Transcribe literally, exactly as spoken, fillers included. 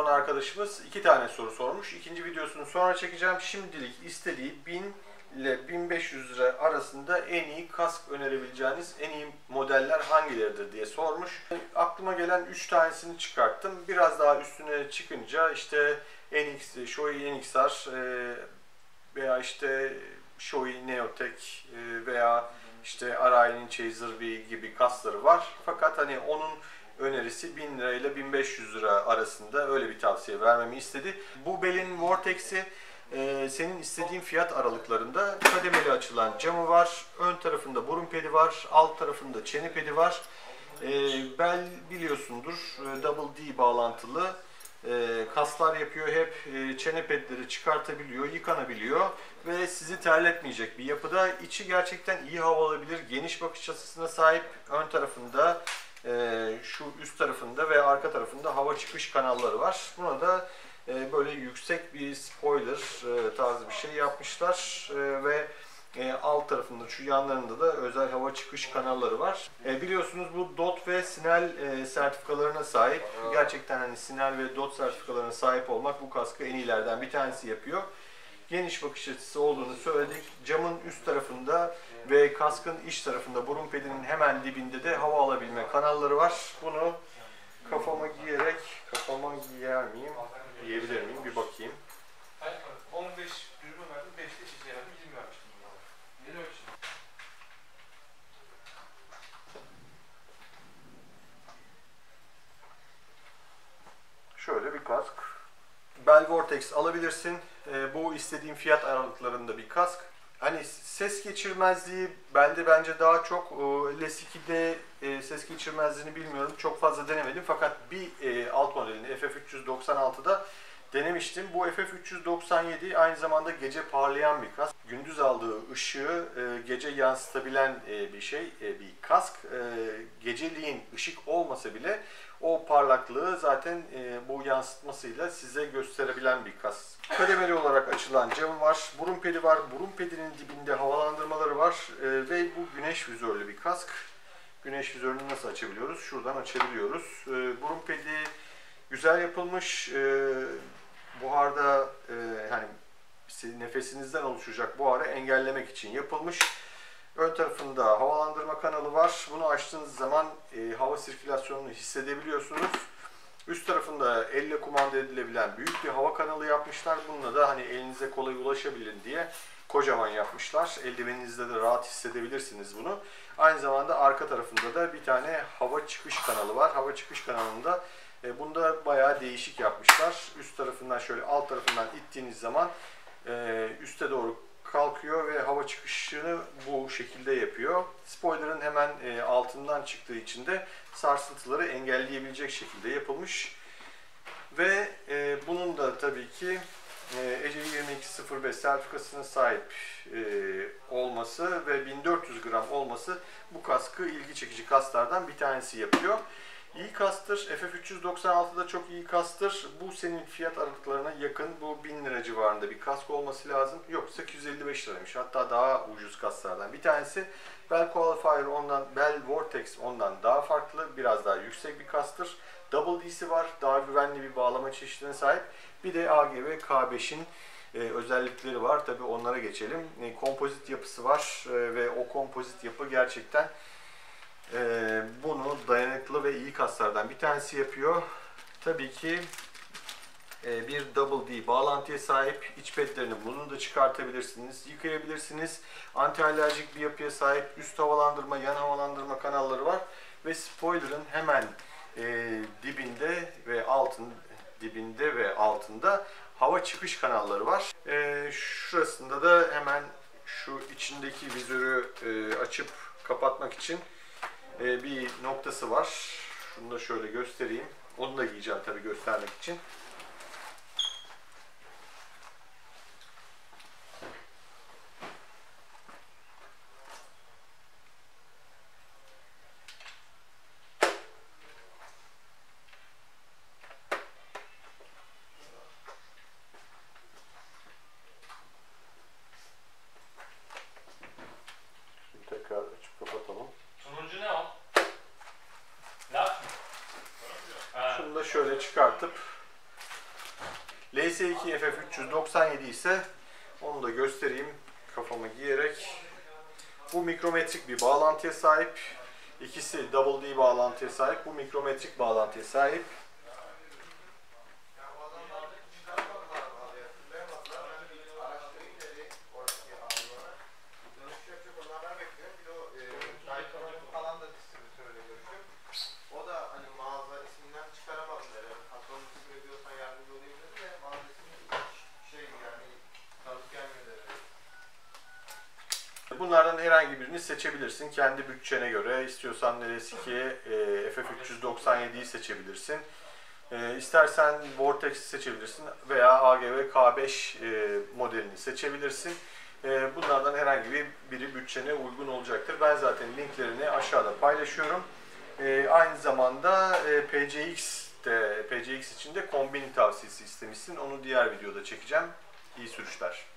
olan arkadaşımız iki tane soru sormuş. İkinci videosunu sonra çekeceğim. Şimdilik istediği bin ile bin beş yüz lira arasında en iyi kask önerebileceğiniz en iyi modeller hangileridir diye sormuş. Aklıma gelen üç tanesini çıkarttım. Biraz daha üstüne çıkınca işte N X, Shoei N X R veya işte Shoei Neotech veya işte Arai'nin Chaser V gibi kasları var. Fakat hani onun önerisi bin lira ile bin beş yüz lira arasında, öyle bir tavsiye vermemi istedi. Bu Bell'in Vortex'i e, senin istediğin fiyat aralıklarında kademeli açılan camı var. Ön tarafında burun pedi var. Alt tarafında çene pedi var. E, Bell biliyorsundur Double D bağlantılı e, kaslar yapıyor. Hep e, çene pedleri çıkartabiliyor, yıkanabiliyor ve sizi terletmeyecek bir yapıda. İçi gerçekten iyi hava alabilir. Geniş bakış açısına sahip. Ön tarafında Ee, şu üst tarafında ve arka tarafında hava çıkış kanalları var. Buna da e, böyle yüksek bir spoiler e, tarzı bir şey yapmışlar e, ve e, alt tarafında, şu yanlarında da özel hava çıkış kanalları var. E, biliyorsunuz bu D O T ve Snell e, sertifikalarına sahip. Gerçekten hani Snell ve D O T sertifikalarına sahip olmak bu kaskı en iyilerden bir tanesi yapıyor. Geniş bakış açısı olduğunu söyledik. Camın üst tarafında ve kaskın iç tarafında, burun pedinin hemen dibinde de hava alabilme kanalları var. Bunu kafama giyerek, kafama giyer miyim, giyebilir miyim bir bakayım. on beş dürbün verdim, beşte şişe verdim, yirmi vermiştim. Yeni ölçüm. Şöyle bir kask. Bell Vortex alabilirsin. E, bu istediğim fiyat aralıklarında bir kask. Hani ses geçirmezliği bende bence daha çok. Les iki'de e, ses geçirmezliğini bilmiyorum. Çok fazla denemedim. Fakat bir e, alt modelini F F üç yüz doksan altı'da denemiştim. Bu F F üç yüz doksan yedi aynı zamanda gece parlayan bir kask. Gündüz aldığı ışığı e, gece yansıtabilen e, bir şey, e, bir kask. E, geceliğin ışık olmasa bile o parlaklığı zaten e, bu yansıtmasıyla size gösterebilen bir kask. Kademeli olarak açılan camı var, burun pedi var, burun pedinin dibinde havalandırmaları var e, ve bu güneş vizörlü bir kask. Güneş vizörünü nasıl açabiliyoruz? Şuradan açabiliyoruz. E, burun pedi güzel yapılmış, e, buharda e, hani nefesinizden oluşacak buharı engellemek için yapılmış. Ön tarafında havalandırma kanalı var. Bunu açtığınız zaman e, hava sirkülasyonunu hissedebiliyorsunuz. Üst tarafında elle kumanda edilebilen büyük bir hava kanalı yapmışlar. Bununla da hani elinize kolay ulaşabilin diye kocaman yapmışlar. Eldiveninizde de rahat hissedebilirsiniz bunu. Aynı zamanda arka tarafında da bir tane hava çıkış kanalı var. Hava çıkış kanalında e, bunda bayağı değişik yapmışlar. Üst tarafından şöyle alt tarafından ittiğiniz zaman e, üste doğru kalkıyor ve hava çıkışını bu şekilde yapıyor. Spoiler'ın hemen e, altından çıktığı için de sarsıntıları engelleyebilecek şekilde yapılmış. Ve e, bunun da tabii ki e, E C yirmi iki sıfır beş sertifikasına sahip e, olması ve bin dört yüz gram olması bu kaskı ilgi çekici kasklardan bir tanesi yapıyor. İyi kastır. F F üç yüz doksan altı'da çok iyi kastır. Bu senin fiyat aralıklarına yakın. Bu bin lira civarında bir kask olması lazım. Yok, sekiz yüz elli beş liraymış. Hatta daha ucuz kasklardan bir tanesi. Bell Qualifier ondan, Bell Vortex ondan daha farklı. Biraz daha yüksek bir kastır. Double D'si var. Daha güvenli bir bağlama çeşidine sahip. Bir de A G V K beş'in e, özellikleri var. Tabii onlara geçelim. E, kompozit yapısı var e, ve o kompozit yapı gerçekten Ee, bunu dayanıklı ve iyi kaslardan bir tanesi yapıyor. Tabii ki e, bir Double D bağlantıya sahip. İç pedlerini bunu da çıkartabilirsiniz, yıkayabilirsiniz. Anti alerjik bir yapıya sahip. Üst havalandırma, yan havalandırma kanalları var ve spoiler'ın hemen e, dibinde ve altın dibinde ve altında hava çıkış kanalları var. E, şurasında da hemen şu içindeki vizörü e, açıp kapatmak için bir noktası var. Şunu da şöyle göstereyim. Onu da giyeceğim tabii göstermek için. Şimdi tekrar açıp kapatalım. Turuncu ne o? Laf mı? Şunu da şöyle çıkartıp L S iki F F üç yüz doksan yedi ise onu da göstereyim kafama giyerek. Bu mikrometrik bir bağlantıya sahip. İkisi Double D bağlantıya sahip. Bu mikrometrik bağlantıya sahip. Bunlardan herhangi birini seçebilirsin. Kendi bütçene göre istiyorsan L S iki e, F F üç yüz doksan yediyi seçebilirsin. E, istersen Vortex'i seçebilirsin veya A G V K beş e, modelini seçebilirsin. E, bunlardan herhangi bir biri bütçene uygun olacaktır. Ben zaten linklerini aşağıda paylaşıyorum. E, aynı zamanda e, P C X de P C X için de kombin tavsiyesi istemişsin. Onu diğer videoda çekeceğim. İyi sürüşler.